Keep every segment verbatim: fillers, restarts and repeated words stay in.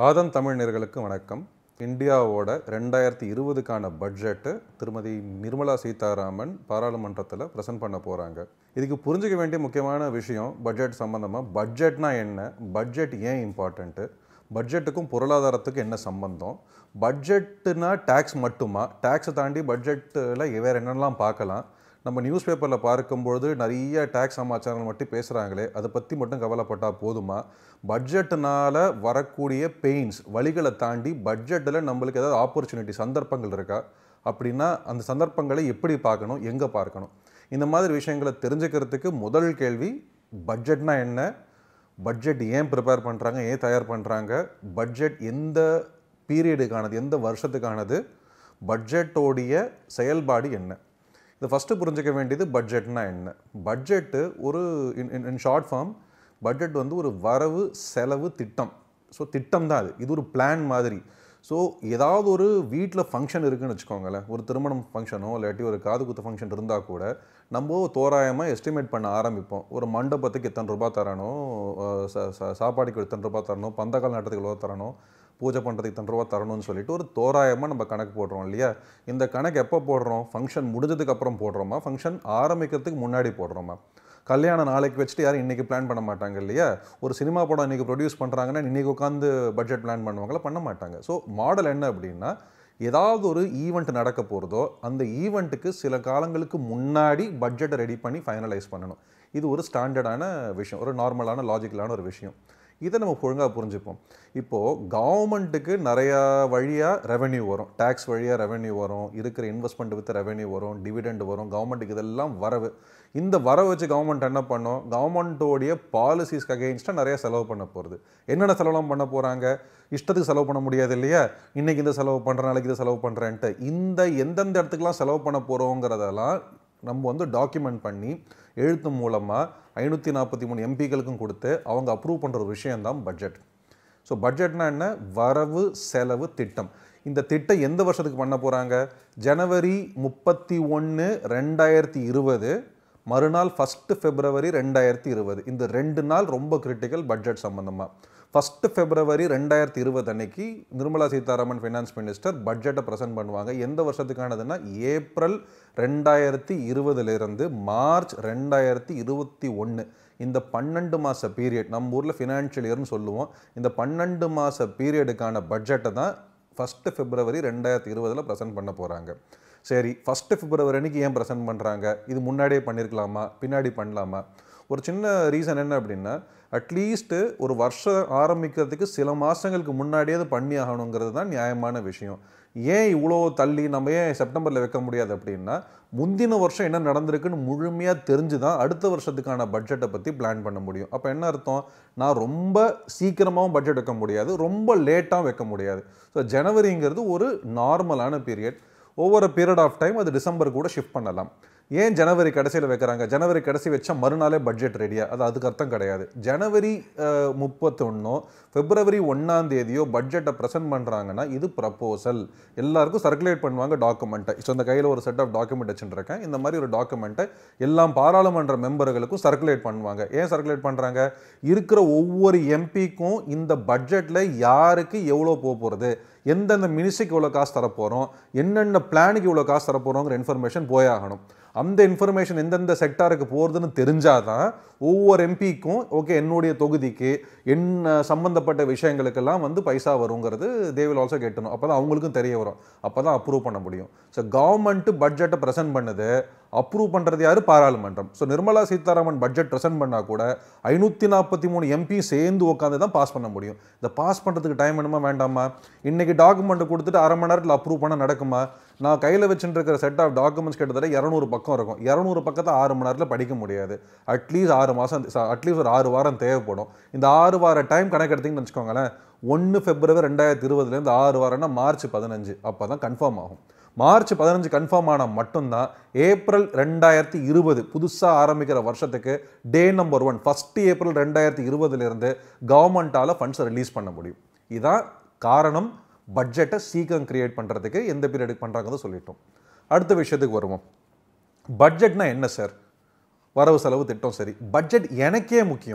ஆதன் தமிழ் நேயர்களுக்கு வணக்கம். இந்தியாவோட ரெண்டாயிரத்தி இருபதுக்கான பட்ஜெட்டு திருமதி நிர்மலா சீதாராமன் பாராளுமன்றத்தில் ப்ரெசென்ட் பண்ண போகிறாங்க. இதுக்கு புரிஞ்சிக்க வேண்டிய முக்கியமான விஷயம் பட்ஜெட் சம்மந்தமாக. பட்ஜெட்னா என்ன, பட்ஜெட் ஏன் இம்பார்ட்டண்ட்டு, பட்ஜெட்டுக்கும் பொருளாதாரத்துக்கும் என்ன சம்பந்தம், பட்ஜெட்டுனா டேக்ஸ் மட்டுமா, டேக்ஸை தாண்டி பட்ஜெட்டில் வேறு என்னெல்லாம் பார்க்கலாம். நம்ம நியூஸ் பேப்பரில் பார்க்கும்பொழுது நிறைய டேக்ஸ் சமாச்சாரங்கள் மட்டும் பேசுகிறாங்களே, அதை பற்றி மட்டும் கவலைப்பட்டால் போதுமா? பட்ஜெட்டுனால் வரக்கூடிய பெயின்ஸ் வழிகளை தாண்டி பட்ஜெட்டில் நம்மளுக்கு ஏதாவது ஆப்பர்ச்சுனிட்டி சந்தர்ப்பங்கள் இருக்கா, அப்படின்னா அந்த சந்தர்ப்பங்களை எப்படி பார்க்கணும், எங்கே பார்க்கணும், இந்த மாதிரி விஷயங்களை தெரிஞ்சுக்கிறதுக்கு முதல் கேள்வி பட்ஜெட்னா என்ன, பட்ஜெட் ஏன் ப்ரிப்பேர் பண்ணுறாங்க, ஏன் தயார் பண்ணுறாங்க, பட்ஜெட் எந்த பீரியடுக்கானது, எந்த வருஷத்துக்கானது, பட்ஜெட்டோடைய செயல்பாடு என்ன. இது ஃபஸ்ட்டு புரிஞ்சிக்க வேண்டியது பட்ஜெட்னா என்ன. பட்ஜெட்டு ஒரு in in short form budget வந்து ஒரு வரவு செலவு திட்டம். ஸோ திட்டம் தான் அது, இது ஒரு பிளான் மாதிரி. ஸோ ஏதாவது ஒரு வீட்டில் ஃபங்க்ஷன் இருக்குதுன்னு வச்சுக்கோங்களேன், ஒரு திருமணம் ஃபங்க்ஷனோ இல்லாட்டி ஒரு காது குத்து ஃபங்க்ஷன் இருந்தால் கூட நம்ம தோராயமாக எஸ்டிமேட் பண்ண ஆரம்பிப்போம். ஒரு மண்டபத்துக்கு எத்தனை ரூபா தரணும், சாப்பாடுக்கு எத்தனை ரூபா தரணும், பந்தக்கால் நாட்டத்துக்கு எவ்வளோ தரணும், பூஜை பண்ணுறதுக்கு இத்தனை ரூபா தரணும்னு சொல்லிட்டு ஒரு தோராயமாக நம்ம கணக்கு போடுறோம் இல்லையா. இந்த கணக்கு எப்போ போடுறோம், ஃபங்க்ஷன் முடிஞ்சதுக்கு அப்புறம் போடுறோமா, ஃபங்க்ஷன் ஆரம்பிக்கிறதுக்கு முன்னாடி போடுறோமா. கல்யாணம் நாளைக்கு வச்சுட்டு யாரும் இன்றைக்கி பிளான் பண்ண மாட்டாங்க இல்லையா. ஒரு சினிமா படம் இன்றைக்கி ப்ரொடியூஸ் பண்ணுறாங்கன்னா இன்றைக்கி உட்காந்து பட்ஜெட் பிளான் பண்ணுவாங்களா, பண்ண மாட்டாங்க. ஸோ மாடல் என்ன அப்படின்னா, ஏதாவது ஒரு ஈவெண்ட் நடக்க போகிறதோ அந்த ஈவெண்ட்டுக்கு சில காலங்களுக்கு முன்னாடி பட்ஜெட்டை ரெடி பண்ணி ஃபைனலைஸ் பண்ணணும். இது ஒரு ஸ்டாண்டர்டான விஷயம், ஒரு நார்மலான லாஜிக்கலான ஒரு விஷயம். இதை நம்ம ஒழுங்காக புரிஞ்சுப்போம். இப்போது கவர்மெண்ட்டுக்கு நிறையா வழியாக ரெவென்யூ வரும், டேக்ஸ் வழியாக ரெவென்யூ வரும், இருக்கிற இன்வெஸ்ட்மெண்ட் வித் ரெவென்யூ வரும், டிவிடெண்ட் வரும், கவர்மெண்ட்டுக்கு இதெல்லாம் வரவு. இந்த வரவு வச்சு கவர்மெண்ட் என்ன பண்ணும், கவர்மெண்ட்டோடைய பாலிசிஸ்க்கு அகெயின்ஸ்டாக நிறைய செலவு பண்ண போகிறது. என்னென்ன செலவுலாம் பண்ண போகிறாங்க, இஷ்டத்துக்கு செலவு பண்ண முடியாது இல்லையா. இன்றைக்கி இந்த செலவு பண்ணுற, நாளைக்கு இதை செலவு பண்ணுறேன்ட்டு இந்த எந்தெந்த இடத்துக்குலாம் செலவு பண்ண போகிறோங்கிறதெல்லாம் நம்ம வந்து டாக்குமெண்ட் பண்ணி எழுத்து மூலமாக ஐநூற்றி நாற்பத்தி மூணு எம்பிக்களுக்கும் கொடுத்து அவங்க அப்ரூவ் பண்ணுற ஒரு விஷயந்தான் பட்ஜெட். ஸோ பட்ஜெட்னா என்ன, வரவு செலவு திட்டம். இந்த திட்டம் எந்த வருஷத்துக்கு பண்ண போகிறாங்க, ஜனவரி முப்பத்தி ஒன்று ரெண்டாயிரத்தி இருபது மறுநாள் ஃபஸ்ட்டு ஃபெப்ரவரி ரெண்டாயிரத்தி இருபது இந்த ரெண்டு நாள் ரொம்ப கிரிட்டிக்கல் பட்ஜெட் சம்மந்தமாக. ஃபஸ்ட்டு ஃபெப்ரவரி ரெண்டாயிரத்தி இருபது அன்னைக்கு நிர்மலா சீதாராமன் ஃபினான்ஸ் மினிஸ்டர் பட்ஜெட்டை ப்ரெசென்ட் பண்ணுவாங்க. எந்த வருஷத்துக்கானதுன்னா ஏப்ரல் ரெண்டாயிரத்தி இருபதுலேருந்து மார்ச் ரெண்டாயிரத்தி இருபத்தி ஒன்று இந்த பன்னெண்டு மாத பீரியட், நம்ம ஊரில் ஃபினான்ஷியல் இயர்னு சொல்லுவோம். இந்த பன்னெண்டு மாத பீரியடுக்கான பட்ஜெட்டை தான் ஃபஸ்ட்டு ஃபெப்ரவரி ரெண்டாயிரத்தி இருபதில் ப்ரெசென்ட் பண்ண போகிறாங்க. சரி, ஃபஸ்ட்டு ஃபெப்ரவரி அன்றைக்கி ஏன் ப்ரெசென்ட் பண்ணுறாங்க, இது முன்னாடியே பண்ணியிருக்கலாமா, பின்னாடி பண்ணலாமா. ஒரு சின்ன ரீசன் என்ன அப்படின்னா, அட்லீஸ்ட்டு ஒரு வருஷம் ஆரம்பிக்கிறதுக்கு சில மாதங்களுக்கு முன்னாடியே அது பண்ணி ஆகணுங்கிறது தான் நியாயமான விஷயம். ஏன் இவ்வளோ தள்ளி நம்ம ஏன் செப்டம்பரில் வைக்க முடியாது அப்படின்னா, முந்தின வருஷம் என்ன நடந்திருக்குன்னு முழுமையாக தெரிஞ்சு தான் அடுத்த வருஷத்துக்கான பட்ஜெட்டை பற்றி பிளான் பண்ண முடியும். அப்போ என்ன அர்த்தம், நான் ரொம்ப சீக்கிரமாகவும் பட்ஜெட் வைக்க முடியாது, ரொம்ப லேட்டாகவும் வைக்க முடியாது. ஸோ ஜனவரிங்கிறது ஒரு நார்மலான பீரியட். ஒவ்வொரு பீரியட் ஆஃப் டைம் அது டிசம்பர் கூட ஷிஃப்ட் பண்ணலாம். ஏன் ஜனவரி கடைசியில் வைக்கிறாங்க, ஜனவரி கடைசி வச்சா மறுநாளே பட்ஜெட் ரெடியா, அது அதுக்கு அர்த்தம் கிடையாது. ஜனவரி முப்பத்தொன்னோ பிப்ரவரி ஒன்றாம் தேதியோ பட்ஜெட்டை ப்ரெசென்ட் பண்ணுறாங்கன்னா இது ப்ரப்போசல், எல்லாருக்கும் சர்க்குலேட் பண்ணுவாங்க டாக்குமெண்ட்டை. ஸோ இந்த கையில் ஒரு செட் ஆஃப் டாக்குமெண்ட் வச்சுருக்கேன், இந்த மாதிரி ஒரு டாக்குமெண்ட்டை எல்லாம் பாராளுமன்ற மெம்பர்களுக்கும் சர்க்குலேட் பண்ணுவாங்க. ஏன் சர்க்குலேட் பண்ணுறாங்க, இருக்கிற ஒவ்வொரு எம்பிக்கும் இந்த பட்ஜெட்டில் யாருக்கு எவ்வளோ போக போகிறது, எந்தெந்த மினிஸ்ட்ரிக்கு இவ்வளோ காசு தரப்போகிறோம், என்னென்ன பிளானுக்கு இவ்வளோ காசு தரப்போகிறோங்கிற இன்ஃபர்மேஷன் போயாகணும். அந்த இன்ஃபர்மேஷன் எந்தெந்த செக்டாருக்கு போகிறதுன்னு தெரிஞ்சாதான் ஒவ்வொரு எம்பிக்கும் ஓகே என்னுடைய தொகுதிக்கு என்ன சம்மந்தப்பட்ட விஷயங்களுக்கெல்லாம் வந்து பைசா வருங்கிறது தே வில் ஆல்சோ கெட்டணும். அப்போ தான் அவங்களுக்கும் தெரிய வரும், அப்போ தான் அப்ரூவ் பண்ண முடியும். ஸோ கவர்மெண்ட்டு பட்ஜெட்டை ப்ரெசென்ட் பண்ணுது, அப்ரூவ் பண்ணுறது யார், பாராளுமன்றம். So Nirmala Sitharaman budget present பண்ணால் கூட ஐநூற்றி நாற்பத்தி மூணு எம்பி சேர்ந்து உட்காந்து தான் பாஸ் பண்ண முடியும். இந்த பாஸ் பண்ணுறதுக்கு டைம் வேணுமா வேண்டாமா, இன்றைக்கி டாக்குமெண்ட் கொடுத்துட்டு அரை மணி நேரத்தில் அப்ரூவ் பண்ண நடக்குமா. நான் கையில் வச்சுட்டு இருக்கிற செட் ஆஃப் டாக்குமெண்ட்ஸ் கிட்டத்தட்ட இரநூறு பக்கம் இருக்கும், இரநூறு பக்கத்தை ஆறு மணி நேரத்தில் படிக்க முடியாது. அட்லீஸ்ட் ஆறு மாதம் அட்லீஸ்ட் ஒரு ஆறு வாரம் தேவைப்படும். இந்த ஆறு வார டைம் கணக்கு எடுத்திங்கன்னு வச்சுக்கோங்களேன், ஒன்று ஃபெப்ரவரி ரெண்டாயிரத்தி இருபதுலேருந்து ஆறு வாரம்னா மார்ச் பதினஞ்சு, அப்போ தான் கன்ஃபார்ம் ஆகும். மார்ச் பதினஞ்சு கன்ஃபார்ம் ஆனால் மட்டும்தான் ஏப்ரல் ரெண்டாயிரத்தி இருபது புதுசாக ஆரம்பிக்கிற வருஷத்துக்கு day number one first April ரெண்டாயிரத்தி இருபதுலேருந்து கவர்மெண்ட்டால் ஃபண்ட்ஸை ரிலீஸ் பண்ண முடியும். இதுதான் காரணம் பட்ஜெட்டை சீக்கிரம் கிரியேட் பண்ணுறதுக்கு எந்த பீரியடுக்கு பண்ணுறாங்கன்னு சொல்லிட்டோம். அடுத்த விஷயத்துக்கு வருவோம். பட்ஜெட்னா என்ன சார், வரவு செலவு திட்டம். சரி, பட்ஜெட் எனக்கே முக்கியம்.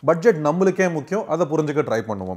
பட்ஜெட் நம்மளுக்கே முக்கியம், அதை புரிஞ்சுக்க ட்ரை பண்ணுவோம்.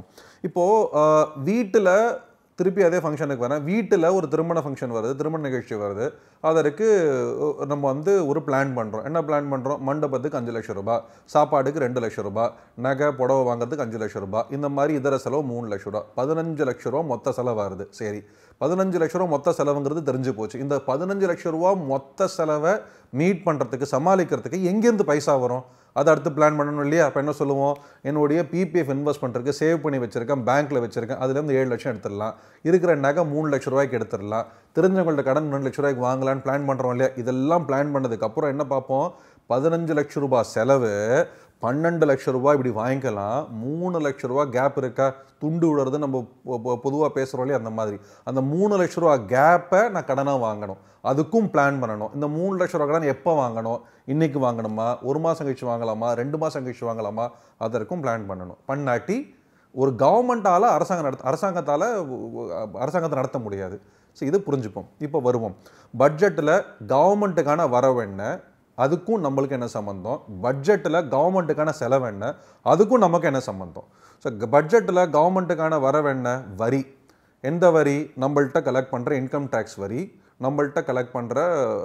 இப்போது வீட்டில் திருப்பி அதே ஃபங்க்ஷனுக்கு வரேன். வீட்டில் ஒரு திருமண ஃபங்க்ஷன் வருது, திருமண நிகழ்ச்சி வருது. அதற்கு நம்ம வந்து ஒரு பிளான் பண்ணுறோம். என்ன பிளான் பண்ணுறோம்? மண்டபத்துக்கு அஞ்சு லட்சம் ரூபாய், சாப்பாடுக்கு ரெண்டு லட்சம் ரூபாய், நகை புடவை வாங்குறதுக்கு அஞ்சு லட்சம் ரூபாய், இந்த மாதிரி இதர செலவு மூணு லட்சம் ரூபா, பதினஞ்சு லட்சம் ரூபா மொத்த செலவு வருது. சரி, பதினஞ்சு லட்சம் ரூபா மொத்த செலவுங்கிறது தெரிஞ்சு போச்சு. இந்த பதினஞ்சு லட்சம் ரூபா மொத்த செலவை மீட் பண்ணுறதுக்கு, சமாளிக்கிறதுக்கு எங்கேருந்து பைசா வரும்? அதை அடுத்து பிளான் பண்ணணும் இல்லையா? அப்போ என்ன சொல்லுவோம்? என்னுடைய பிபிஎஃப் இன்வெஸ்ட் பண்ணுறதுக்கு சேவ் பண்ணி வச்சுருக்கேன், பேங்க்கில் வச்சுருக்கேன், அதுலேருந்து ஏழு லட்சம் எடுத்துடலாம், இருக்கிற நகை மூணு லட்ச ரூபாய்க்கு எடுத்துடலாம், தெரிஞ்சவங்கள்ட்ட கடன் ரெண்டு லட்ச ரூபாய்க்கு வாங்கலான்னு பிளான் பண்ணுறோம் இல்லையா? இதெல்லாம் பிளான் பண்ணதுக்கப்புறம் என்ன பார்ப்போம்? பதினஞ்சு லட்ச ரூபாய் செலவு, பன்னெண்டு லட்சம் ரூபாய் இப்படி வாங்கிக்கலாம், மூணு லட்ச ரூபா கேப் இருக்கா? துண்டு விடுறது நம்ம பொதுவாக பேசுகிறோம் இல்லையா? அந்த மாதிரி அந்த மூணு லட்ச ரூபா கேப்பை நான் கடனாக வாங்கணும், அதுக்கும் பிளான் பண்ணணும். இந்த மூணு லட்ச ரூபா கடன் எப்போ வாங்கணும்? இன்றைக்கி வாங்கணுமா, ஒரு மாதம் கழிச்சு வாங்கலாமா, ரெண்டு மாதம் கழிச்சு வாங்கலாமா, அதற்கும் பிளான் பண்ணணும். பண்ணாட்டி ஒரு கவர்மெண்ட்டால் அரசாங்கம் நடத்த அரசாங்கத்தால் அரசாங்கத்தை நடத்த முடியாது. ஸோ இது புரிஞ்சுப்போம். இப்போ வருவோம். பட்ஜெட்டில் கவர்மெண்ட்டுக்கான வரவு என்ன, அதுக்கும் நம்மளுக்கு என்ன சம்பந்தம்? பட்ஜெட்டில் கவர்மெண்ட்டுக்கான செலவு என்ன, அதுக்கும் நமக்கு என்ன சம்பந்தம்? ஸோ பட்ஜெட்டில் கவர்மெண்ட்டுக்கான வரவு என்ன? வரி. எந்த வரி? நம்மள்கிட்ட கலெக்ட் பண்ணுற இன்கம் டேக்ஸ் வரி, நம்மள்கிட்ட கலெக்ட் பண்ணுற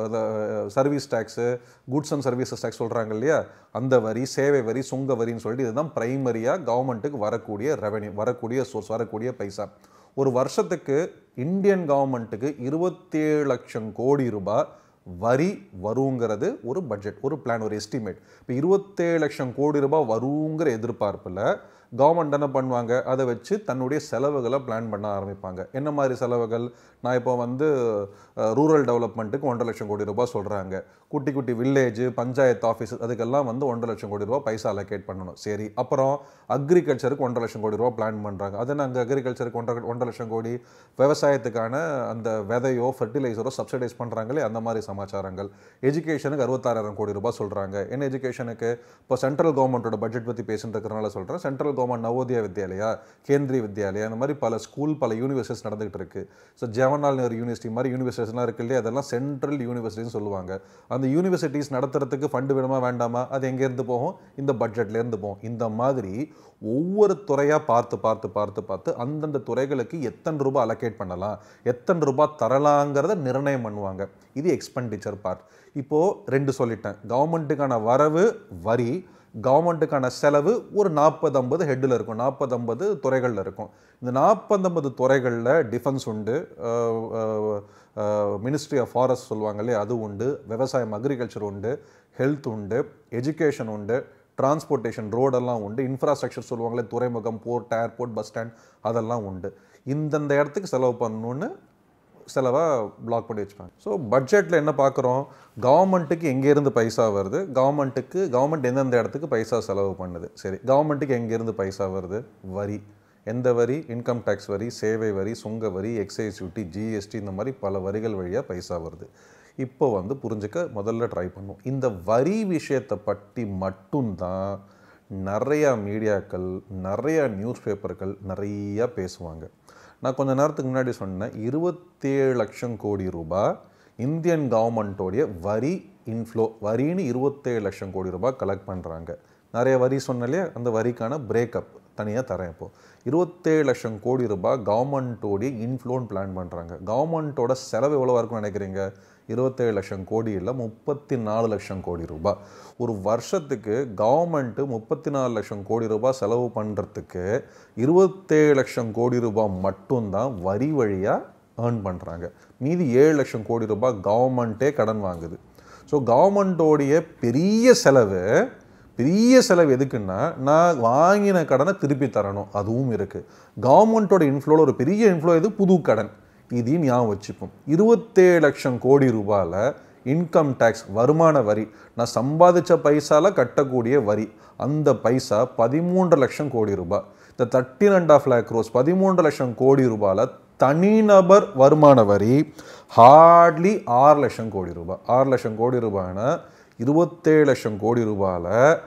service tax, goods and services tax சொல்கிறாங்க இல்லையா? அந்த வரி, சேவை வரி, சுங்க வரின்னு சொல்லிட்டு இதுதான் ப்ரைமரியாக கவர்மெண்ட்டுக்கு வரக்கூடிய ரெவன்யூ, வரக்கூடிய சோர்ஸ், வரக்கூடிய பைசா. ஒரு வருஷத்துக்கு இந்தியன் கவர்மெண்ட்டுக்கு இருபத்தேழு லட்சம் கோடி ரூபாய் வரி வருங்கிறது ஒரு பட்ஜெட், ஒரு பிளான், ஒரு எஸ்டிமேட். இப்போ இருபத்தேழு லட்சம் கோடி ரூபாய் வருங்கிற எதிர்பார்ப்பில் கவர்மெண்ட் என்ன பண்ணுவாங்க? அதை வச்சு தன்னுடைய செலவுகளை பிளான் பண்ண ஆரம்பிப்பாங்க. என்ன மாதிரி செலவுகள்? நான் இப்போ வந்து ரூரல் டெவலப்மெண்ட்டுக்கு ஒன்றரை லட்சம் கோடி ரூபாய் சொல்கிறாங்க. குட்டி குட்டி வில்லேஜ், பஞ்சாயத்து ஆஃபீஸ், அதுக்கெல்லாம் வந்து ஒன்றரை லட்சம் கோடி ரூபாய் பைசா அலோகேட் பண்ணணும். சரி, அப்புறம் அக்ரிகல்ச்சருக்கு ஒன்றரை லட்சம் கோடி ரூபாய் பிளான் பண்ணுறாங்க. அது என்ன, அங்கே அக்ரிகல்ச்சருக்கு ஒன்றரை ஒன்றரை லட்சம் கோடி விவசாயத்துக்கான அந்த விதையோ ஃபர்டிலைசரோ சப்சிடைஸ் பண்ணுறாங்களே, அந்த மாதிரி சமாச்சாரங்கள். எஜுகேஷனுக்கு அறுபத்தாறாயிரம் கோடி ரூபாய் சொல்கிறாங்க. என்ன எஜுகேஷனுக்கு? இப்போ சென்ட்ரல் கவர்மெண்ட்டோட பட்ஜெட் பற்றி பேசுன்றதுனால சொல்கிறேன். சென்ட்ரல் கவர்மெண்ட் நவோதயா வித்யாலயா, கேந்திரிய வித்யாலயா, அந்த மாதிரி பல ஸ்கூல், பல யூனிவர்சிட்டிஸ் நடந்துகிட்டு இருக்கு. ஸோ ஜவஹர்லால் நேரு யூனிவர்சிட்டி மாதிரி யூனிவர்சிட்டிஸ்லாம் இருக்கு இல்லையா? அதெல்லாம் சென்ட்ரல் யூனிவர்சிட்டின்னு சொல்லுவாங்க. அந்த யூனிவர்சிட்டிஸ் நடத்துறதுக்கு ஃபண்டு வேணுமா வேண்டாமா? அது எங்கேருந்து போகும்? இந்த பட்ஜெட்லேருந்து போகும். இந்த மாதிரி ஒவ்வொரு துறையாக பார்த்து பார்த்து பார்த்து பார்த்து அந்தந்த துறைகளுக்கு எத்தனை ரூபாய் அலோகேட் பண்ணலாம், எத்தனை ரூபாய் தரலாங்கிறத நிர்ணயம் பண்ணுவாங்க. இது எக்ஸ்பெண்டிச்சர் பார்ட். இப்போது ரெண்டு சொல்லிட்டேன். கவர்மெண்ட்டுக்கான வரவு வரி, கவர்மெண்ட்டுக்கான செலவு ஒரு நாற்பது ஐம்பது ஹெட்டில் இருக்கும், நாற்பது ஐம்பது துறைகளில் இருக்கும். இந்த நாற்பது ஐம்பது துறைகளில் டிஃபென்ஸ் உண்டு, மினிஸ்ட்ரி ஆஃப் ஃபாரஸ்ட் சொல்லுவாங்க இல்லையா, அது உண்டு, விவசாயம் அக்ரிகல்ச்சர் உண்டு, ஹெல்த் உண்டு, எஜுகேஷன் உண்டு, டிரான்ஸ்போர்ட்டேஷன் ரோடெல்லாம் உண்டு, இன்ஃப்ராஸ்ட்ரக்சர் சொல்லுவாங்களே, துறைமுகம், போர்ட், ஏர்போர்ட், பஸ் ஸ்டாண்ட், அதெல்லாம் உண்டு. இந்தந்த இடத்துக்கு செலவு பண்ணணுன்னு செலவாக பிளாக் பண்ணி வச்சுப்பாங்க. ஸோ பட்ஜெட்டில் என்ன பார்க்குறோம்? கவர்மெண்ட்டுக்கு எங்கேருந்து பைசா வருது, கவர்மெண்ட்டுக்கு கவர்மெண்ட் எந்தெந்த இடத்துக்கு பைசா செலவு பண்ணுது. சரி, கவர்மெண்ட்டுக்கு எங்கேருந்து பைசா வருது? வரி. எந்த வரி? இன்கம் டேக்ஸ் வரி, சேவை வரி, சுங்க வரி, எக்ஸைஸ் டியூட்டி, ஜிஎஸ்டி, இந்த மாதிரி பல வரிகள் வழியாக பைசா வருது. இப்போ வந்து புரிஞ்சுக்க முதல்ல ட்ரை பண்ணும். இந்த வரி விஷயத்தை பற்றி மட்டும்தான் நிறையா மீடியாக்கள், நிறையா நியூஸ் பேப்பர்கள் நிறையா பேசுவாங்க. நான் கொஞ்ச நேரத்துக்கு முன்னாடி சொன்னேன், இருபத்தேழு லட்சம் கோடி ரூபாய் இந்தியன் கவர்மெண்ட்டோடைய வரி இன்ஃப்ளோ, வரின்னு இருபத்தேழு லட்சம் கோடி ரூபாய் கலெக்ட் பண்ணுறாங்க. நிறைய வரி சொன்னாலே அந்த வரிக்கான பிரேக்கப் தனியாக தரேன். இப்போது இருபத்தேழு லட்சம் கோடி ரூபாய் கவர்மெண்ட்டோடைய இன்ஃப்ளோன்னு பிளான் பண்ணுறாங்க. கவர்மெண்ட்டோட செலவு எவ்வளோ இருக்குன்னு நினைக்கிறீங்க? இருபத்தேழு லட்சம் கோடி இல்லை, முப்பத்தி நாலு லட்சம் கோடி ரூபாய். ஒரு வருஷத்துக்கு கவர்மெண்ட்டு முப்பத்தி நாலு லட்சம் கோடி ரூபாய் செலவு பண்ணுறதுக்கு இருபத்தேழு லட்சம் கோடி ரூபாய் மட்டும்தான் வரி வழியாக ஏர்ன் பண்ணுறாங்க. மீதி ஏழு லட்சம் கோடி ரூபாய் கவர்மெண்ட்டே கடன் வாங்குது. ஸோ கவர்மெண்ட்டோடைய பெரிய செலவு பெரிய செலவு எதுக்குன்னா, நான் வாங்கின கடனை திருப்பி தரணும், அதுவும் இருக்குது. கவர்மெண்ட்டோட இன்ஃப்ளோவில் ஒரு பெரிய இன்ஃப்ளோ எது? புது கடன். இதையும் ஞாபகம் வச்சுப்போம். இருபத்தேழு லட்சம் கோடி ரூபாயில் இன்கம் டேக்ஸ், வருமான வரி, நான் சம்பாதிச்ச பைசால கட்டக்கூடிய வரி, அந்த பைசா பதிமூன்று லட்சம் கோடி ரூபாய். இந்த thirteen and half lakh crores, பதிமூன்று லட்சம் கோடி ரூபாயில் தனிநபர் வருமான வரி ஹார்ட்லி ஆறு லட்சம் கோடி ரூபாய். ஆறு லட்சம் கோடி ரூபாய்னா இருபத்தேழு லட்சம் கோடி ரூபாயில்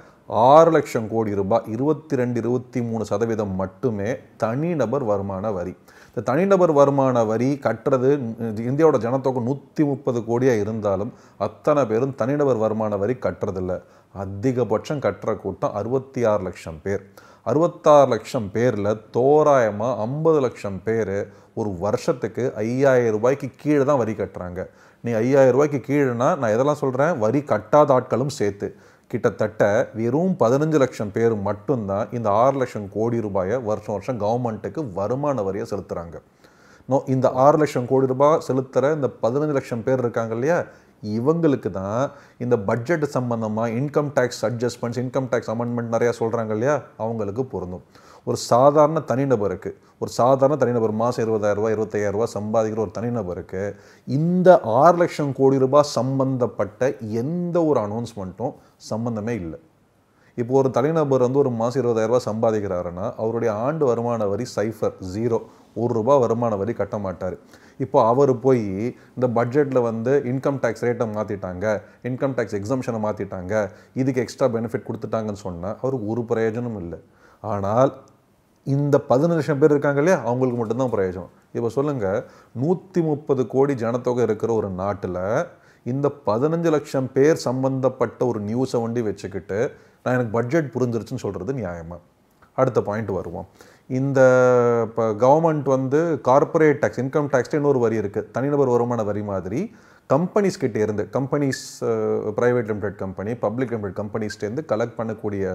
ஆறு லட்சம் கோடி ரூபாய், இருபத்தி ரெண்டு இருபத்தி மூணு சதவீதம் மட்டுமே தனிநபர் வருமான வரி. இந்த தனிநபர் வருமான வரி கட்டுறது இந்தியாவோட ஜனத்தொகை நூற்றி முப்பது கோடியாக இருந்தாலும் அத்தனை பேரும் தனிநபர் வருமான வரி கட்டுறதில்லை. அதிகபட்சம் கட்டுற கூட்டம் அறுபத்தி ஆறு லட்சம் பேர். அறுபத்தாறு லட்சம் பேரில் தோராயமாக ஐம்பது லட்சம் பேர் ஒரு வருஷத்துக்கு ஐயாயிரம் ரூபாய்க்கு கீழே தான் வரி கட்டுறாங்க. நீ ஐயாயிரம் ரூபாய்க்கு கீழேனா நான் எதெல்லாம் சொல்கிறேன், வரி கட்டாத ஆட்களும் சேர்த்து கிட்டத்தட்ட வெறும் பதினஞ்சு லட்சம் பேர் மட்டும்தான் இந்த ஆறு லட்சம் கோடி ரூபாயை வருஷம் வருஷம் கவர்மெண்ட்டுக்கு வருமான வரியை செலுத்துகிறாங்க. நோ இந்த ஆறு லட்சம் கோடி ரூபாய் செலுத்துகிற இந்த பதினஞ்சு லட்சம் பேர் இருக்காங்க இல்லையா, இவங்களுக்கு தான் இந்த பட்ஜெட் சம்பந்தமாக income tax adjustments, income tax amendment நிறையா சொல்கிறாங்க இல்லையா, அவங்களுக்கு பொருந்தும். ஒரு சாதாரண தனிநபருக்கு, ஒரு சாதாரண தனிநபர் மாதம் இருபதாயிரம் ரூபாய் இருபத்தையாயிரம் ரூபாய் சம்பாதிக்கிற ஒரு தனிநபருக்கு இந்த ஆறு லட்சம் கோடி ரூபாய் சம்பந்தப்பட்ட எந்த ஒரு அனௌன்ஸ்மெண்ட்டும் சம்பந்தமே இல்லை. இப்போ ஒரு தனிநபர் வந்து ஒரு மாதம் இருபதாயிரம் ரூபாய் சம்பாதிக்கிறாருன்னா அவருடைய ஆண்டு வருமான வரி சைஃபர், ஜீரோ, ஒரு ரூபாய் வருமான வரி கட்ட மாட்டார். இப்போ அவர் போய் இந்த பட்ஜெட்டில் வந்து இன்கம் டேக்ஸ் ரேட்டை மாற்றிட்டாங்க, இன்கம் டேக்ஸ் எக்ஸம்ஷனை மாற்றிட்டாங்க, இதுக்கு எக்ஸ்ட்ரா பெனிஃபிட் கொடுத்துட்டாங்கன்னு சொன்னால் அவருக்கு ஒரு பிரயோஜனமும் இல்லை. ஆனால் இந்த பதினஞ்சு லட்சம் பேர் இருக்காங்க இல்லையா, அவங்களுக்கு மட்டும்தான் பிரயோஜனம். இப்போ சொல்லுங்கள், நூற்றி முப்பது கோடி ஜனத்தொகை இருக்கிற ஒரு நாட்டில் இந்த பதினஞ்சு லட்சம் பேர் சம்பந்தப்பட்ட ஒரு நியூஸை வண்டி வச்சுக்கிட்டு நான் எனக்கு பட்ஜெட் புரிஞ்சிருச்சுன்னு சொல்கிறது நியாயமா? அடுத்த பாயிண்ட் வருவோம். இந்த இப்போ கவர்மெண்ட் வந்து கார்பரேட் டேக்ஸ், இன்கம் டேக்ஸ்ட்டு இன்னொரு வரி இருக்குது, தனிநபர் வருமான வரி மாதிரி கம்பெனிஸ் கிட்டே இருந்து, companies private limited company, public limited கம்பெனிஸ்டேருந்து கலெக்ட் பண்ணக்கூடிய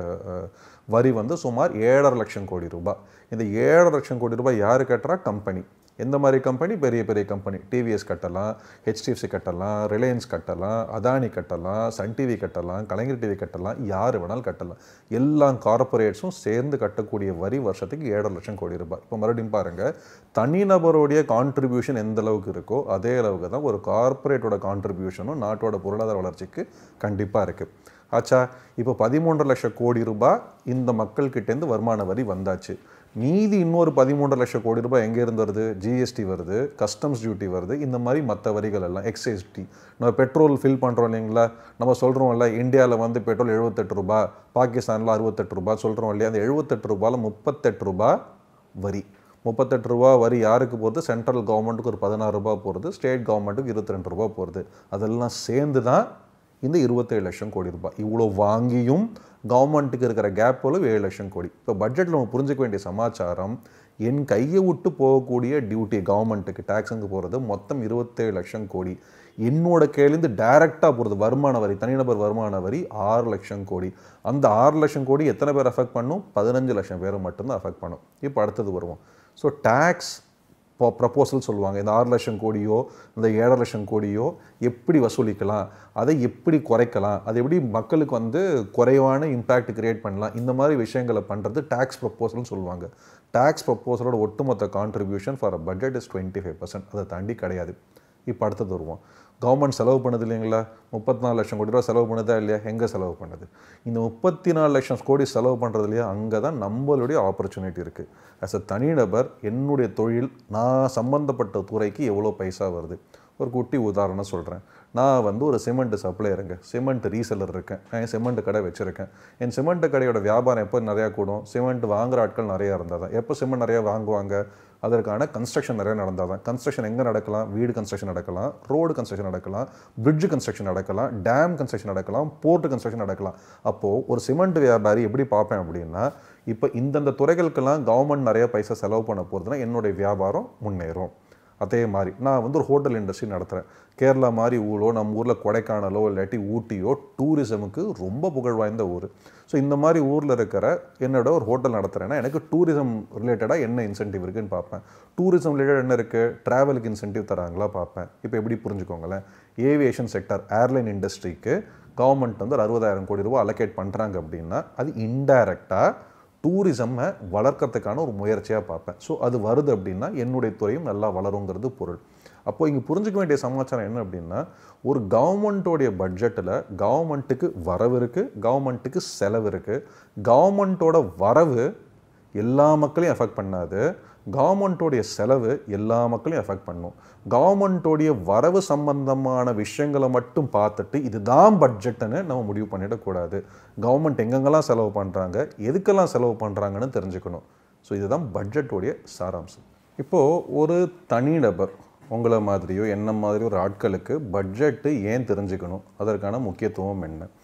வரி வந்து சுமார் ஏழரை லட்சம் கோடி ரூபாய். இந்த ஏழரை லட்சம் கோடி ரூபாய் யார் கட்டுறா? கம்பெனி. எந்த மாதிரி கம்பெனி? பெரிய பெரிய கம்பெனி. டிவிஎஸ் கட்டலாம், ஹெச்டிஎஃப்சி கட்டலாம், ரிலையன்ஸ் கட்டலாம், அதானி கட்டலாம், சன் டிவி கட்டலாம், கலைஞர் டிவி கட்டலாம், யார் வேணாலும் கட்டலாம். எல்லா கார்பரேட்ஸும் சேர்ந்து கட்டக்கூடிய வரி வருஷத்துக்கு ஏழரை லட்சம் கோடி ரூபாய். இப்போ மறுபடியும் பாருங்கள், தனிநபருடைய கான்ட்ரிபியூஷன் எந்த அளவுக்கு இருக்கோ அதே அளவுக்கு தான் ஒரு கார்பரேட்டோட கான்ட்ரிபியூஷனும் நாட்டோட பொருளாதார வளர்ச்சிக்கு கண்டிப்பாக இருக்குது. ஆச்சா, இப்போ பதிமூன்று லட்சம் கோடி ரூபாய் இந்த மக்கள்கிட்டேருந்து வருமான வரி வந்தாச்சு. மீதி இன்னொரு பதிமூன்று லட்சம் கோடி ரூபாய் எங்கேருந்து வருது? ஜிஎஸ்டி வருது, கஸ்டம்ஸ் டியூட்டி வருது, இந்த மாதிரி மற்ற வரிகள் எல்லாம், எக்ஸைஸ்டி. நம்ம பெட்ரோல் ஃபில் பண்ணுறோம் இல்லைங்களா, நம்ம சொல்கிறோம்ல இந்தியாவில் வந்து பெட்ரோல் எழுபத்தெட்டு ரூபாய், பாகிஸ்தானில் அறுபத்தெட்டு ரூபாய் சொல்கிறோம் இல்லையா, அந்த எழுபத்தெட்டு ரூபாயில் முப்பத்தெட்டு ரூபாய் வரி. முப்பத்தெட்டு ரூபா வரி யாருக்கு போகுது? சென்ட்ரல் கவர்மெண்ட்டுக்கு ஒரு பதினாறு ரூபாய் போகிறது, ஸ்டேட் கவர்மெண்ட்டுக்கு இருபத்தி ரெண்டு ரூபா போகிறது. அதெல்லாம் சேர்ந்து தான் இந்த இருபத்தேழு லட்சம் கோடி ரூபாய். இவ்வளோ வாங்கியும் கவர்மெண்ட்டுக்கு இருக்கிற கேப் போல ஏழு லட்சம் கோடி. இப்போ பட்ஜெட்டில் நம்ம புரிஞ்சிக்க வேண்டிய சமாச்சாரம், என் கையை விட்டு போகக்கூடிய டியூட்டி கவர்மெண்ட்டுக்கு டேக்ஸுக்கு போகிறது மொத்தம் இருபத்தேழு லட்சம் கோடி. என்னோட கையிலேருந்து டைரெக்டாக போகிறது வருமான வரி, தனிநபர் வருமான வரி ஆறு லட்சம் கோடி. அந்த ஆறு லட்சம் கோடி எத்தனை பேர் அஃபெக்ட் பண்ணும்? பதினஞ்சு லட்சம் பேர் மட்டும்தான் அஃபெக்ட் பண்ணும். இப்போ அடுத்தது வருவோம். ஸோ டேக்ஸ் இப்போ ப்ரப்போசல் சொல்லுவாங்க, இந்த ஆறு லட்சம் கோடியோ இந்த ஏழரை லட்சம் கோடியோ எப்படி வசூலிக்கலாம், அதை எப்படி குறைக்கலாம், அது எப்படி மக்களுக்கு வந்து குறைவான இம்பேக்ட் கிரியேட் பண்ணலாம், இந்த மாதிரி விஷயங்களை பண்ணுறது டேக்ஸ் ப்ரப்போசல்னு சொல்லுவாங்க. டேக்ஸ் ப்ரப்போசலோட ஒட்டுமொத்த contribution for a budget is twenty five percent. அதை தாண்டி கிடையாது. இப்போ அடுத்தது வருவோம். கவர்மெண்ட் செலவு பண்ணுது இல்லைங்களா, முப்பத்தி நாலு லட்சம் கோடி ரூபா செலவு பண்ணுதா இல்லையா? எங்கே செலவு பண்ணுது? இந்த முப்பத்தி நாலு லட்சம் கோடி செலவு பண்ணுறது இல்லையா, அங்கே தான் நம்மளுடைய ஆப்பர்ச்சுனிட்டி இருக்குது. ஆஸ் அ தனிநபர் என்னுடைய தொழில், நான் சம்மந்தப்பட்ட துறைக்கு எவ்வளோ பைசா வருது? ஒரு குட்டி உதாரணம் சொல்கிறேன். நான் வந்து ஒரு சிமெண்ட் சப்ளையருங்க, சிமெண்ட் ரீசெல்லர் இருக்கேன், நான் சிமெண்ட் கடை வச்சுருக்கேன். என் சிமெண்ட் கடையோட வியாபாரம் எப்போ நிறையா கூடும்? சிமெண்ட் வாங்குகிற ஆட்கள் நிறையா இருந்தால் தான். எப்போ சிமெண்ட் நிறையா வாங்குவாங்க? அதற்கான கன்ஸ்ட்ரக்ஷன் நிறையா நடந்தால் தான். கன்ஸ்ட்ரக்ஷன் எங்கே நடக்கலாம்? வீடு கன்ஸ்ட்ரக்ஷன் நடக்கலாம், ரோடு கன்ஸ்ட்ரக்ஷன் நடக்கலாம், பிரிட்ஜ் கன்ஸ்ட்ரக்ஷன் நடக்கலாம், டேம் கன்ஸ்ட்ரக்ஷன் நடக்கலாம், போர்ட்டு கன்ஸ்ட்ரக்ஷன் நடக்கலாம். அப்போது ஒரு சிமெண்ட் வியாபாரி எப்படி பார்ப்பேன் அப்படின்னா, இப்போ இந்தந்த துறைகளுக்கெல்லாம் கவர்மெண்ட் நிறைய பைசா செலவு பண்ண போகிறதுனா என்னுடைய வியாபாரம் முன்னேறும். அதே மாதிரி நான் வந்து ஒரு ஹோட்டல் இண்டஸ்ட்ரி நடத்துகிறேன். கேரளா மாதிரி ஊரோ, நம்ம ஊரில் கொடைக்கானலோ இல்லாட்டி ஊட்டியோ டூரிசமுக்கு ரொம்ப புகழ் வாய்ந்த ஊர். ஸோ இந்த மாதிரி ஊரில் இருக்கிற என்னோட ஒரு ஹோட்டல் நடத்துகிறேன்னா எனக்கு டூரிசம் ரிலேட்டடாக என்ன இன்சென்டிவ் இருக்குதுன்னு பார்ப்பேன். டூரிசம் ரிலேட்டட் என்ன இருக்குது? ட்ராவலுக்கு இன்சென்டிவ் தராங்களா பார்ப்பேன். இப்போ எப்படி புரிஞ்சுக்கோங்களேன், ஏவியேஷன் செக்டர், ஏர்லைன் இண்டஸ்ட்ரிக்கு கவர்மெண்ட் வந்து ஒரு அறுபதாயிரம் கோடி ரூபா அலோகேட் பண்ணுறாங்க அப்படின்னா அது இன்டைரக்டாக டூரிசம்மை வளர்க்கறதுக்கான ஒரு முயற்சியாக பார்ப்பேன். ஸோ அது வருது அப்படின்னா என்னுடைய துறையும் நல்லா வளருங்கிறது பொருள். அப்போது இங்கே புரிஞ்சிக்க வேண்டிய சமாச்சாரம் என்ன அப்படின்னா, ஒரு கவர்மெண்ட்டோடைய பட்ஜெட்டில் கவர்மெண்ட்டுக்கு வரவு இருக்குது, கவர்மெண்ட்டுக்கு செலவு இருக்குது. கவர்மெண்ட்டோட வரவு எல்லா மக்களையும் எஃபெக்ட் பண்ணாது, கவர்மெண்ட்டோடைய செலவு எல்லா மக்களையும் எஃபெக்ட் பண்ணும். கவர்மெண்ட்டோடைய வரவு சம்பந்தமான விஷயங்களை மட்டும் பார்த்துட்டு இதுதான் பட்ஜெட்டுன்னு நம்ம முடிவு பண்ணிடக்கூடாது. கவர்மெண்ட் எங்கெங்கெல்லாம் செலவு பண்ணுறாங்க, எதுக்கெல்லாம் செலவு பண்ணுறாங்கன்னு தெரிஞ்சுக்கணும். ஸோ இதுதான் பட்ஜெட்டோடைய சாராம்சம். இப்போது ஒரு தனிநபர் உங்களை மாதிரியோ என்ன மாதிரி ஒரு ஆட்களுக்கு பட்ஜெட்டு ஏன் தெரிஞ்சுக்கணும், அதற்கான முக்கியத்துவம் என்ன?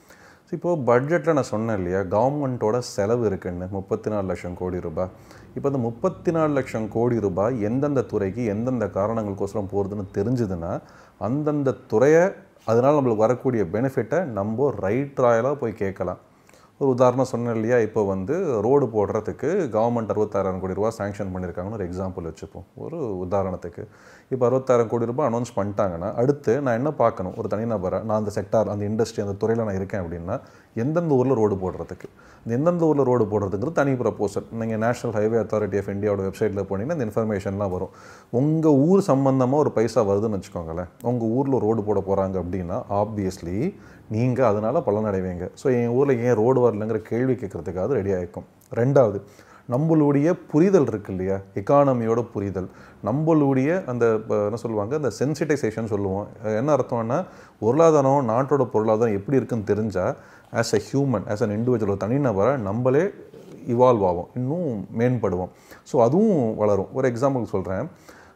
இப்போது பட்ஜெட்டில் நான் சொன்னேன் இல்லையா, கவர்மெண்ட்டோட செலவு இருக்குன்னு முப்பத்தி நாலு லட்சம் கோடி ரூபாய். இப்போ அந்த முப்பத்தி நாலு லட்சம் கோடி ரூபாய் எந்தெந்த துறைக்கு எந்தெந்த காரணங்களுக்கோசரம் போகிறதுன்னு தெரிஞ்சுதுன்னா அந்தந்த துறையை அதனால் நம்மளுக்கு வரக்கூடிய பெனிஃபிட்டை நம்ம ரைட் ராயலாக போய் கேட்கலாம். ஒரு உதாரணம் சொன்னேன் இல்லையா, இப்போ வந்து ரோடு போடுறதுக்கு கவர்மெண்ட் அறுபத்தாயிரம் கோடி ரூபா சேங்ஷன் பண்ணியிருக்காங்கன்னு ஒரு எக்ஸாம்பிள் வச்சுப்போம். ஒரு உதாரணத்துக்கு இப்போ அறுபத்தாயிரம் கோடி ரூபாய் அனௌன்ஸ் பண்ணிட்டாங்கன்னா அடுத்து நான் என்ன பார்க்கணும், ஒரு தனிநபரை நான் அந்த செக்டார் அந்த இண்டஸ்ட்ரி அந்த துறையில் நான் இருக்கேன் அப்படின்னா எந்தெந்த ஊரில் ரோடு போடுறதுக்கு இந்த எந்தெந்த ஊரில் ரோடு போடுறதுங்கிறது தனி ப்ரப்போசல். நீங்கள் நேஷனல் ஹைவே அத்தாரிட்டி ஆஃப் இந்தியாவோட வெப்சைட்டில் போனீங்கன்னா இந்த இன்ஃபர்மேஷன்லாம் வரும். உங்கள் ஊர் சம்மந்தமாக ஒரு பைசா வருதுன்னு வச்சுக்கோங்களேன், உங்கள் ஊரில் ரோடு போட போகிறாங்க அப்படின்னா ஆப்வியஸ்லி நீங்கள் அதனால் பலனடைவீங்க. ஸோ என் ஊரில் ஏன் ரோடு வரலங்கிற கேள்வி கேட்குறதுக்காக ரெடி ஆகிக்கும். ரெண்டாவது, நம்மளுடைய புரிதல் இருக்குது இல்லையா, எக்கானமியோட புரிதல், நம்மளுடைய அந்த என்ன சொல்லுவாங்க அந்த சென்சிட்டைசேஷன் சொல்லுவோம். என்ன அர்த்தம்னா பொருளாதாரம் நாட்டோட பொருளாதாரம் எப்படி இருக்குன்னு தெரிஞ்சால் as a human as an individual தனிநபரை நம்மளே இவால்வ் ஆகும், இன்னும் மேம்படுவோம். ஸோ அதுவும் வளரும். ஒரு எக்ஸாம்பிள் சொல்கிறேன்.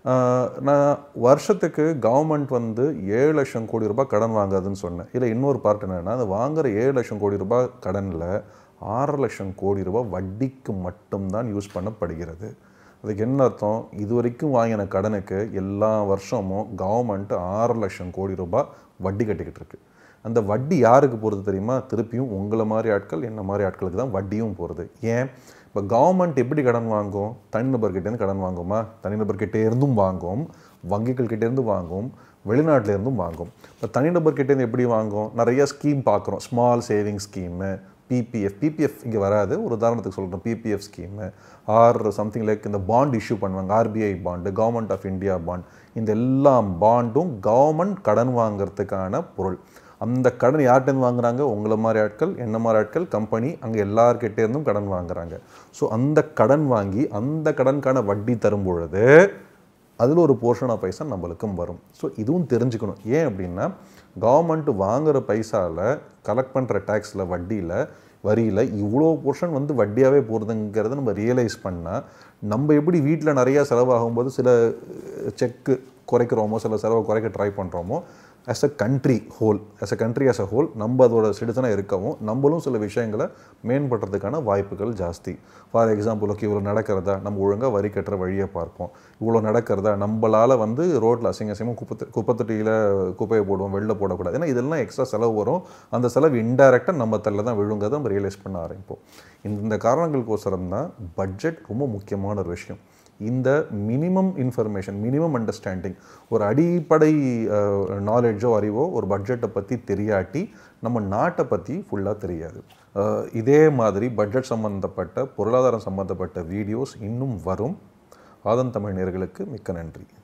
நான் வருஷத்துக்கு கவர்மெண்ட் வந்து ஏழு லட்சம் கோடி ரூபாய் கடன் வாங்குறதுன்னு சொன்னேன். இல்லை இன்னொரு பார்ட் என்னென்னா அந்த வாங்குகிற ஏழு லட்சம் கோடி ரூபாய் கடனில் ஆறு லட்சம் கோடி ரூபாய் வட்டிக்கு மட்டும்தான் யூஸ் பண்ணப்படுகிறது. அதுக்கு என்ன அர்த்தம், இது வரைக்கும் வாங்கின கடனுக்கு எல்லா வருஷமும் கவர்மெண்ட் ஆறு லட்சம் கோடி ரூபாய் வட்டி கட்டிக்கிட்டு இருக்கு. அந்த வட்டி யாருக்கு போகிறது தெரியுமா, திருப்பியும் உங்களை மாதிரி ஆட்கள் என்ன மாதிரி ஆட்களுக்கு தான் வட்டியும் போகிறது. ஏன், இப்போ கவர்மெண்ட் எப்படி கடன் வாங்கும், தனிநபர்கிட்டேருந்து கடன் வாங்குமா, தனிநபர்கிட்டே இருந்தும் வாங்கும், வங்கிகள் கிட்டேருந்து வாங்கும், வெளிநாட்டிலேருந்தும் வாங்கும். இப்போ தனிநபர்கிட்டேருந்து எப்படி வாங்கும், நிறைய ஸ்கீம் பார்க்குறோம், small saving scheme, PPF PPF இங்கே வராது, ஒரு உதாரணத்துக்கு சொல்கிறோம், PPF scheme or something like இந்த பாண்ட் இஷ்யூ பண்ணுவாங்க, RBI bond, government of India bond, இந்த எல்லா பாண்டும் கவர்மெண்ட் கடன் வாங்கிறதுக்கான பொருள். அந்த கடன் யார்கிட்டேருந்து வாங்குறாங்க, உங்களை மாதிரி ஆட்கள் என்ன மாதிரி ஆட்கள் கம்பெனி அங்கே எல்லார்கிட்டேருந்தும் கடன் வாங்குறாங்க. ஸோ அந்த கடன் வாங்கி அந்த கடனுக்கான வட்டி தரும் பொழுது அதில் ஒரு போர்ஷன் ஆஃப் பைசா நம்மளுக்கும் வரும். ஸோ இதுவும் தெரிஞ்சுக்கணும். ஏன் அப்படின்னா கவர்மெண்ட் வாங்குகிற பைசாவில் கலெக்ட் பண்ணுற டேக்ஸில் வட்டியில் வரியில் இவ்வளோ போர்ஷன் வந்து வட்டியாகவே போகிறதுங்கிறத நம்ம ரியலைஸ் பண்ணால் நம்ம எப்படி வீட்டில் நிறையா செலவாகும்போது சில செக்கு குறைக்கிறோமோ சில செலவை குறைக்க ட்ரை பண்ணுறோமோ as a country whole as a country as a whole நம்ம அதோட சிட்டிசனாக இருக்கவும் நம்மளும் சில விஷயங்களை மேம்படுறதுக்கான வாய்ப்புகள் ஜாஸ்தி. ஃபார் எக்ஸாம்பிள், ஓகே இவ்வளோ நடக்கிறதா நம்ம ஒழுங்காக வரி கட்டுற வழியை பார்ப்போம், இவ்வளோ நடக்கிறதா நம்மளால் வந்து ரோட்டில் அசிங்க அசிங்கமாக குப்பை குப்பைத்தொட்டியில் குப்பையை போடுவோம், வெளில போடக்கூடாது, ஏன்னா இதெல்லாம் எக்ஸ்ட்ரா செலவு வரும். அந்த செலவு இன்டைரக்டாக நம்ம தள்ள தான் விழுங்கிறத நம்ம ரியலைஸ் பண்ண ஆரம்பிப்போம். இந்த காரணங்களுக்கோசரம் தான் பட்ஜெட் ரொம்ப முக்கியமான ஒரு விஷயம். இந்த மினிமம் இன்ஃபர்மேஷன் மினிமம் அண்டர்ஸ்டாண்டிங் ஒரு அடிப்படை நாலேஜோ அறிவோ ஒரு பட்ஜெட்டை பற்றி தெரியாட்டி நம்ம நாட்டை பற்றி ஃபுல்லாக தெரியாது. இதே மாதிரி பட்ஜெட் சம்மந்தப்பட்ட பொருளாதாரம் சம்மந்தப்பட்ட வீடியோஸ் இன்னும் வரும். ஆதன் தமிழ் நேயர்களுக்கு மிக்க நன்றி.